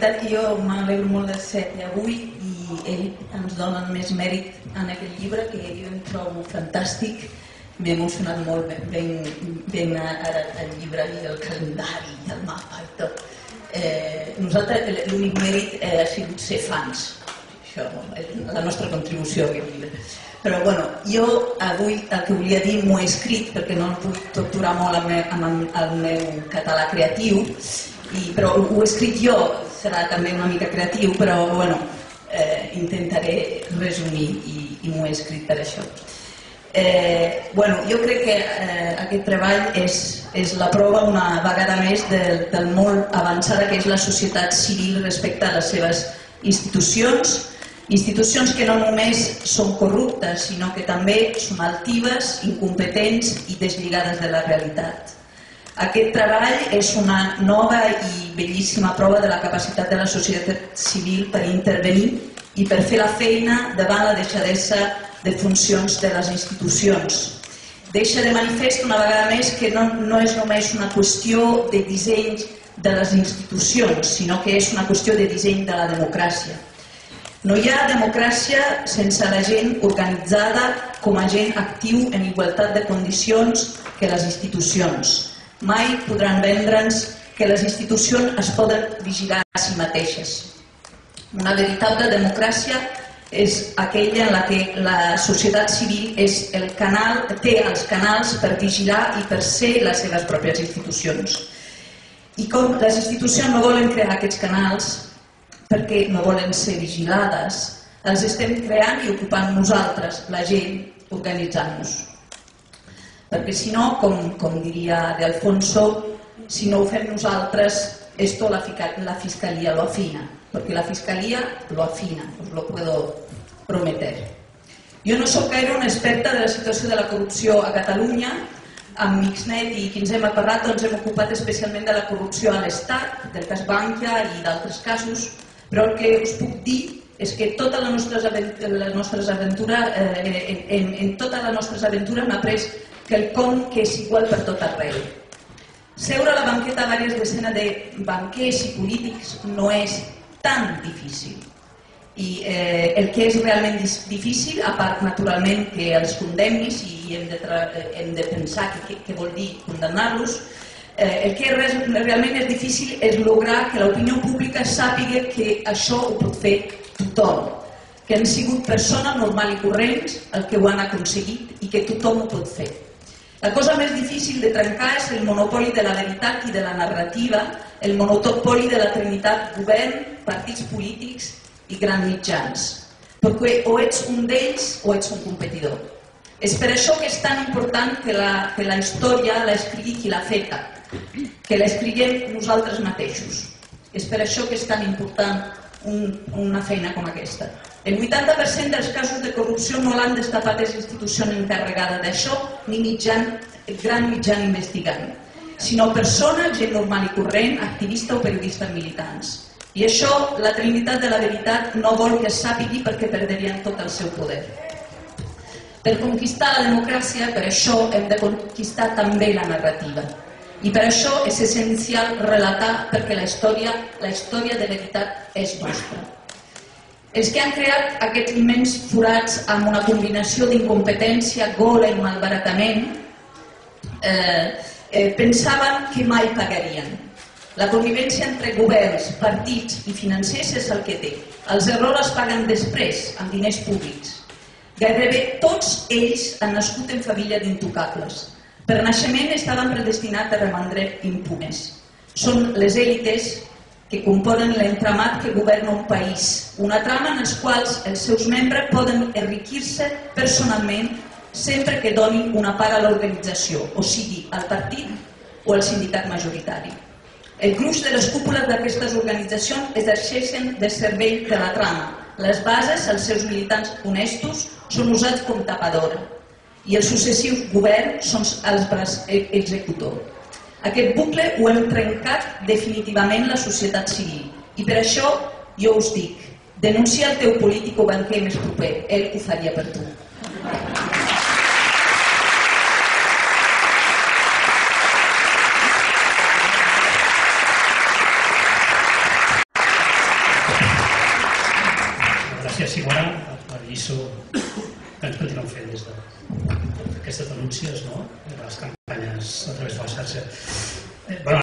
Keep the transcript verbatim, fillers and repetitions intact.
veritat que jo m'alegro molt de ser aquí avui i ell ens dona més mèrit en aquest llibre que jo em trobo fantàstic. M'he emocionat molt ben ara el llibre i el calendari i el mapa i tot. Nosaltres l'únic mèrit ha sigut ser fans. Això és la nostra contribució a aquest llibre. Però bueno, jo avui el que volia dir m'ho he escrit perquè no puc torturar molt amb el meu català creatiu, però ho he escrit jo, serà també una mica creatiu, però bueno, intentaré resumir i m'ho he escrit per això. Bueno, jo crec que aquest treball és la prova una vegada més del molt avançada que és la societat civil respecte a les seves institucions, institucions que no només són corruptes, sinó que també són altives, incompetents i deslligades de la realitat. Aquest treball és una nova i bellíssima prova de la capacitat de la societat civil per intervenir i per fer la feina davant la deixadesa de funcions de les institucions. Deixa de manifest una vegada més que no és només una qüestió de disseny de les institucions, sinó que és una qüestió de disseny de la democràcia. No hi ha democràcia sense la gent organitzada com a gent actiu en igualtat de condicions que les institucions. Mai podran vendre'ns que les institucions es poden vigilar a si mateixes. Una veritable democràcia és aquella en la que la societat civil és el canal, té els canals per vigilar i per ser les seves pròpies institucions. I com les institucions no volen crear aquests canals perquè no volen ser vigilades, els estem creant i ocupant nosaltres, la gent, organitzant-nos. Perquè si no, com diria De Alfonso, si no ho fem nosaltres, esto la fiscalía lo afina, perquè la fiscalía lo afina, us lo puedo prometer. Jo no soc gaire una experta de la situació de la corrupció a Catalunya. Amb Mixnet i qui ens hem aparrat ens hem ocupat especialment de la corrupció a l'Estat, del cas Bankia i d'altres casos, però el que us puc dir és que en totes les nostres aventures en totes les nostres aventures hem après quelcom que és igual per tot arreu. Seure a la banqueta a diverses desenes de banquers i polítics no és tan difícil. I el que és realment difícil, a part naturalment que els condemnis i hem de pensar què vol dir condemnar-los, el que realment és difícil és lograr que l'opinió pública sàpiga que això ho pot fer tothom, que han sigut persones normals i corrents el que ho han aconseguit i que tothom ho pot fer. La cosa més difícil de trencar és el monopoli de la veritat i de la narrativa, el monopoli de la trinitat govern, partits polítics i grans mitjans, perquè o ets un d'ells o ets un competidor. És per això que és tan important que la història l'escrigui qui l'ha feta, que l'escriguem nosaltres mateixos. És per això que és tan important una feina com aquesta. El vuitanta per cent dels casos de corrupció no l'han destapat les institucions encarregades d'això ni gran mitjan investigant, sinó persones, gent normal i corrent, activistes o periodistes militants. I això, la trinitat de la veritat, no vol que es sàpigui perquè perdrien tot el seu poder. Per conquistar la democràcia, per això hem de conquistar també la narrativa. I per això és essencial relatar perquè la història, la història de veritat és nostra. Els que han creat aquests immens forats amb una combinació d'incompetència, gola i malbaratament pensaven que mai pagarien. La connivència entre governs, partits i financers és el que té. Els errors es paguen després, amb diners públics. Gairebé tots ells han nascut en famílies d'intocables. Per naixement estaven predestinats a romandre impunes. Són les èlites que componen l'entramat que governa un país, una trama en els quals els seus membres poden enriquir-se personalment sempre que donin una part a l'organització, o sigui, al partit o al sindicat majoritari. El gruix de les cúpules d'aquestes organitzacions exerceixen de cervell de la trama. Les bases, els seus militants honestos, són usats com tapadora i els successius governs són els braç executor. Aquest bucle ho hem trencat definitivament la societat civil i per això jo us dic, denuncia el teu polític o banquer més proper, ell ho faria per tu. García Simona, la lliçó que ens continuem fent des d'aquestes denúncies, no? De les campanyes a través de la xarxa. Bueno,